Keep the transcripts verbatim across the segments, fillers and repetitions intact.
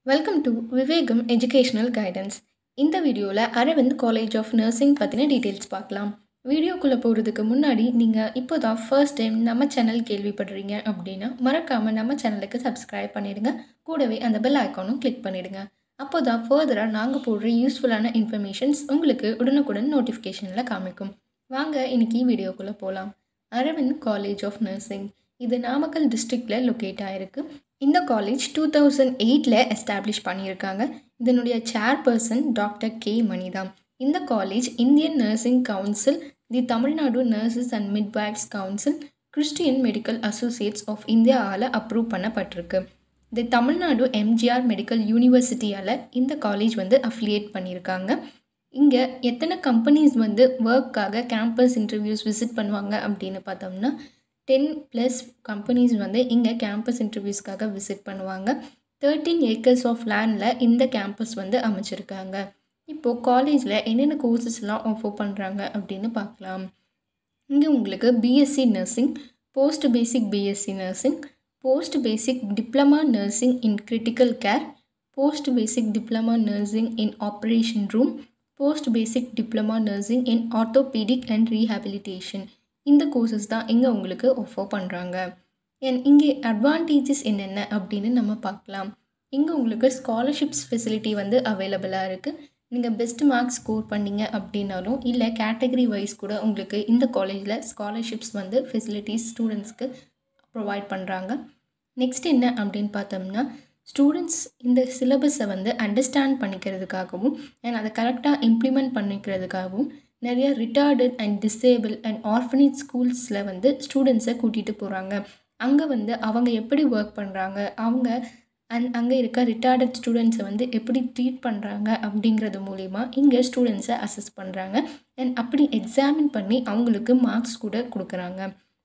Welcome to Vivegam educational guidance. இந்த வீடியோவில் Aravind college of nursing பற்றின டீட்டெயில்ஸ் பார்க்கலாம். வீடியோக்குள்ளே போகிறதுக்கு முன்னாடி நீங்கள் இப்போ தான் ஃபர்ஸ்ட் டைம் நம்ம சேனல் கேள்விப்படுறீங்க அப்படின்னா மறக்காமல் நம்ம சேனலுக்கு சப்ஸ்கிரைப் பண்ணிவிடுங்க. கூடவே அந்த பெல் ஐக்கானும் கிளிக் பண்ணிவிடுங்க. அப்போ தான் ஃபர்தராக நாங்கள் போடுற யூஸ்ஃபுல்லான இன்ஃபர்மேஷன்ஸ் உங்களுக்கு உடனுக்குடன் நோட்டிஃபிகேஷனில் காமிக்கும். வாங்க இன்னைக்கு வீடியோக்குள்ளே போகலாம். அரவிந்த் காலேஜ் ஆஃப் நர்சிங் இது நாமக்கல் டிஸ்ட்ரிக்டில் லொக்கேட் ஆகிருக்கு. இந்த காலேஜ் டூ தௌசண்ட் எயிட்டில் எஸ்டாப்ளிஷ் பண்ணியிருக்காங்க. இதனுடைய சேர்பர்சன் டாக்டர் கே மணிதான். இந்த college Indian nursing council, the Tamil Nadu nurses and midwives council, Christian medical associates of இந்தியாவால் அப்ரூவ் பண்ணப்பட்டிருக்கு. தி தமிழ்நாடு எம்ஜிஆர் மெடிக்கல் யூனிவர்சிட்டியால் இந்த காலேஜ் வந்து அஃபிலியேட் பண்ணியிருக்காங்க. இங்கே எத்தனை கம்பெனிஸ் வந்து ஒர்க்காக கேம்பஸ் இன்டர்வியூஸ் விசிட் பண்ணுவாங்க அப்படின்னு பார்த்தோம்னா டென் ப்ளஸ் கம்பெனிஸ் வந்து இங்கே கேம்பஸ் இன்டர்வியூஸ்க்காக விசிட் பண்ணுவாங்க. தேர்ட்டீன் ஏக்கர்ஸ் ஆஃப் லேண்டில் இந்த கேம்பஸ் வந்து அமைச்சிருக்காங்க. இப்போது காலேஜில் என்னென்ன கோர்சஸ்லாம் ஆஃபர் பண்ணுறாங்க அப்படின்னு பார்க்கலாம். இங்கே உங்களுக்கு BSc nursing, post basic BSc nursing, post basic diploma nursing in critical care, post basic diploma nursing in operation room, post basic diploma nursing in orthopaedic and rehabilitation. இந்த கோர்சஸ் தான் இங்கே உங்களுக்கு ஆஃபர் பண்ணுறாங்க. அண்ட் இங்கே advantages என்னென்ன அப்படின்னு நம்ம பார்க்கலாம். இங்கே உங்களுக்கு ஸ்காலர்ஷிப்ஸ் ஃபெசிலிட்டி வந்து அவைலபிளாக இருக்குது. நீங்கள் பெஸ்ட் மார்க்ஸ் ஸ்கோர் பண்ணிங்க அப்படின்னாலும் இல்லை கேட்டகரி வைஸ் கூட உங்களுக்கு இந்த காலேஜில் ஸ்காலர்ஷிப்ஸ் வந்து ஃபெசிலிட்டிஸ் ஸ்டூடெண்ட்ஸ்க்கு ப்ரொவைட் பண்ணுறாங்க. நெக்ஸ்ட் என்ன அப்படின்னு பார்த்தோம்னா ஸ்டூடெண்ட்ஸ் இந்த சிலபஸை வந்து அண்டர்ஸ்டாண்ட் பண்ணிக்கிறதுக்காகவும் அண்ட் அதை கரெக்டாக இம்ப்ளிமெண்ட் பண்ணிக்கிறதுக்காகவும் நிறைய retarded and disable and orphanage ஸ்கூல்ஸில் வந்து ஸ்டூடெண்ட்ஸை கூட்டிகிட்டு போகிறாங்க. அங்கே வந்து அவங்க எப்படி ஒர்க் பண்ணுறாங்க, அவங்க அண்ட் அங்கே இருக்க ரிட்டார்டட் ஸ்டூடெண்ட்ஸை வந்து எப்படி ட்ரீட் பண்ணுறாங்க அப்படிங்கிறது மூலிமா இங்கே ஸ்டூடெண்ட்ஸை அசஸ் பண்ணுறாங்க. அண்ட் அப்படி எக்ஸாமின் பண்ணி அவங்களுக்கு மார்க்ஸ் கூட கொடுக்குறாங்க.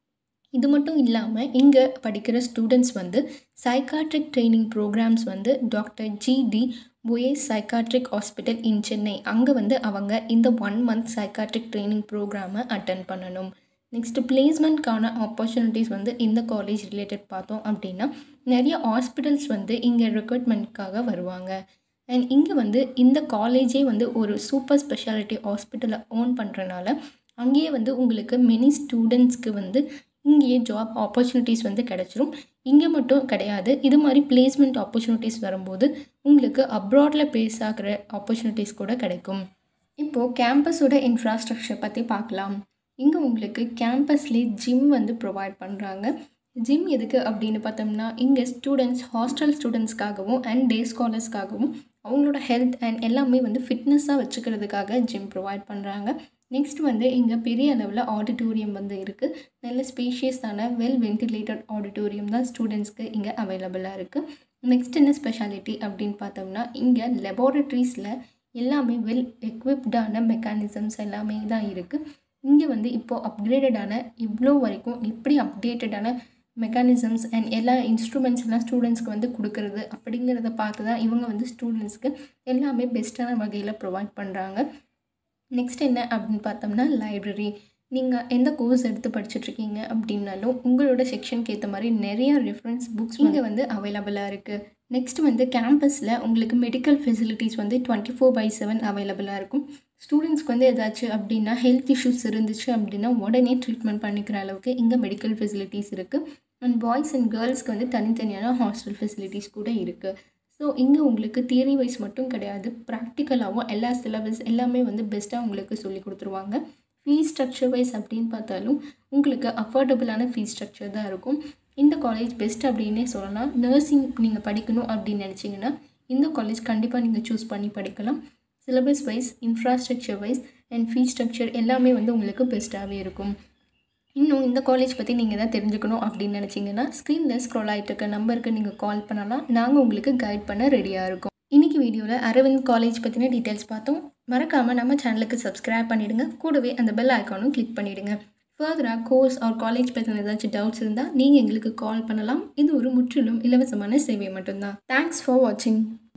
இது மட்டும் இல்லாமல் இங்கே படிக்கிற ஸ்டூடெண்ட்ஸ் வந்து சைக்காட்ரிக் ட்ரைனிங் ப்ரோக்ராம்ஸ் வந்து டாக்டர் ஜி டி போயஸ் சைக்காட்ரிக் ஹாஸ்பிட்டல் இன் சென்னை, அங்கே வந்து அவங்க இந்த ஒன் மந்த் சைக்காட்ரிக் ட்ரைனிங் ப்ரோக்ராமை அட்டன் பண்ணணும். நெக்ஸ்ட்டு பிளேஸ்மெண்ட்கான ஆப்பர்ச்சுனிட்டிஸ் வந்து இந்த காலேஜ் ரிலேட்டட் பார்த்தோம் அப்படின்னா நிறைய ஹாஸ்பிட்டல்ஸ் வந்து இங்கே ரெக்ரூட்மெண்ட்காக வருவாங்க. அண்ட் இங்கே வந்து இந்த காலேஜே வந்து ஒரு சூப்பர் ஸ்பெஷாலிட்டி ஹாஸ்பிட்டலை ஓன் பண்ணுறனால அங்கேயே வந்து உங்களுக்கு மெனி ஸ்டூடெண்ட்ஸ்க்கு வந்து இங்கேயே ஜாப் ஆப்பர்ச்சுனிட்டிஸ் வந்து கிடச்சிரும். இங்கே மட்டும் கிடையாது, இது மாதிரி பிளேஸ்மெண்ட் ஆப்பர்ச்சுனிட்டிஸ் வரும்போது உங்களுக்கு அப்ராடில் பேஸ் ஆகிற ஆப்பர்ச்சுனிட்டிஸ் கூட கிடைக்கும். இப்போது கேம்பஸோட இன்ஃப்ராஸ்ட்ரக்சர் பற்றி பார்க்கலாம். இங்கே உங்களுக்கு கேம்பஸ்லேயே ஜிம் வந்து ப்ரொவைட் பண்ணுறாங்க. ஜிம் எதுக்கு அப்படின்னு பார்த்தோம்னா இங்கே ஸ்டூடெண்ட்ஸ் ஹாஸ்டல் ஸ்டூடெண்ட்ஸ்க்காகவும் அண்ட் டே ஸ்காலர்ஸ்க்காகவும் அவங்களோட ஹெல்த் அண்ட் எல்லாமே வந்து ஃபிட்னஸாக வச்சுக்கிறதுக்காக ஜிம் ப்ரொவைட் பண்ணுறாங்க. நெக்ஸ்ட் வந்து இங்கே பெரிய அளவில் ஆடிட்டோரியம் வந்து இருக்குது. நல்ல ஸ்பேஷியஸான வெல் வென்டிலேட்டட் ஆடிட்டோரியம் தான் ஸ்டூடெண்ட்ஸ்க்கு இங்கே அவைலபிளாக இருக்குது. நெக்ஸ்ட் என்ன ஸ்பெஷாலிட்டி அப்படின்னு பார்த்தோம்னா இங்கே லெபார்ட்டரிஸில் எல்லாமே வெல் எக்விப்டான மெக்கானிசம்ஸ் எல்லாமே தான் இருக்குது. இங்கே வந்து இப்போது அப்கிரேடடான இவ்வளோ வரைக்கும் எப்படி அப்டேட்டடான மெக்கானிசம்ஸ் அண்ட் எல்லா இன்ஸ்ட்ருமெண்ட்ஸ் எல்லாம் ஸ்டூடெண்ட்ஸ்க்கு வந்து கொடுக்குறது அப்படிங்கிறத பார்த்து தான் இவங்க வந்து ஸ்டூடெண்ட்ஸ்க்கு எல்லாமே பெஸ்ட்டான வகையில் ப்ரொவைட் பண்ணுறாங்க. நெக்ஸ்ட் என்ன அப்படின்னு பார்த்தோம்னா லைப்ரரி. நீங்கள் எந்த கோர்ஸ் எடுத்து படிச்சுட்ருக்கீங்க அப்படின்னாலும் உங்களோட செக்ஷனுக்கு ஏற்ற மாதிரி நிறைய ரெஃபரன்ஸ் புக்ஸ் இங்கே வந்து அவைலபிளாக இருக்குது. நெக்ஸ்ட் வந்து கேம்பஸில் உங்களுக்கு மெடிக்கல் ஃபெசிலிட்டிஸ் வந்து டுவெண்ட்டி ஃபோர் பை செவன் அவைலபிளாக இருக்கும். ஸ்டூடெண்ட்ஸ்க்கு வந்து ஏதாச்சும் அப்படின்னா ஹெல்த் இஷ்யூஸ் இருந்துச்சு அப்படின்னா உடனே ட்ரீட்மெண்ட் பண்ணிக்கிற அளவுக்கு இங்கே மெடிக்கல் ஃபெசிலிட்டிஸ் இருக்குது. அண்ட் பாய்ஸ் அண்ட் கேர்ள்ஸ்க்கு வந்து தனித்தனியான ஹாஸ்டல் ஃபெசிலிட்டிஸ் கூட இருக்குது. ஸோ இங்கே உங்களுக்கு தியரி வைஸ் மட்டும் கிடையாது, ப்ராக்டிக்கலாகவும் எல்லா சிலபஸ் எல்லாமே வந்து பெஸ்ட்டாக உங்களுக்கு சொல்லி கொடுத்துருவாங்க. ஃபீஸ் ஸ்ட்ரக்சர் வைஸ் அப்படின்னு பார்த்தாலும் உங்களுக்கு அஃபோர்டபுளான ஃபீஸ் ஸ்ட்ரக்சர் தான் இருக்கும். இந்த காலேஜ் பெஸ்ட் அப்படின்னே சொல்லலாம். நர்சிங் நீங்கள் படிக்கணும் அப்படின்னு நினச்சிங்கன்னா இந்த காலேஜ் கண்டிப்பாக நீங்கள் சூஸ் பண்ணி படிக்கலாம். Syllabus wise, infrastructure wise and fees structure எல்லாமே வந்து உங்களுக்கு பெஸ்ட்டாகவே இருக்கும். இன்னும் இந்த காலேஜ் பற்றி நீங்கள் தான் தெரிஞ்சுக்கணும் அப்படின்னு நினச்சிங்கன்னா ஸ்க்ரீனில் ஸ்க்ரோல் ஆகிட்டு இருக்க நம்பருக்கு நீங்கள் கால் பண்ணலாம். நாங்கள் உங்களுக்கு கைட் பண்ண ரெடியாக இருக்கோம். இன்றைக்கி வீடியோவில் அரவிந்த் காலேஜ் பற்றின டீட்டெயில்ஸ் பார்த்தோம். மறக்காமல் நம்ம சேனலுக்கு சப்ஸ்கிரைப் பண்ணிவிடுங்க. கூடவே அந்த பெல் ஐக்கானும் கிளிக் பண்ணிவிடுங்க. ஃபர்தராக கோர்ஸ் ஆர் காலேஜ் பற்றின ஏதாச்சும் டவுட்ஸ் இருந்தால் நீங்கள் எங்களுக்கு கால் பண்ணலாம். இது ஒரு முற்றிலும் இலவசமான சேவை மட்டும்தான். தேங்க்ஸ் ஃபார் வாட்சிங்.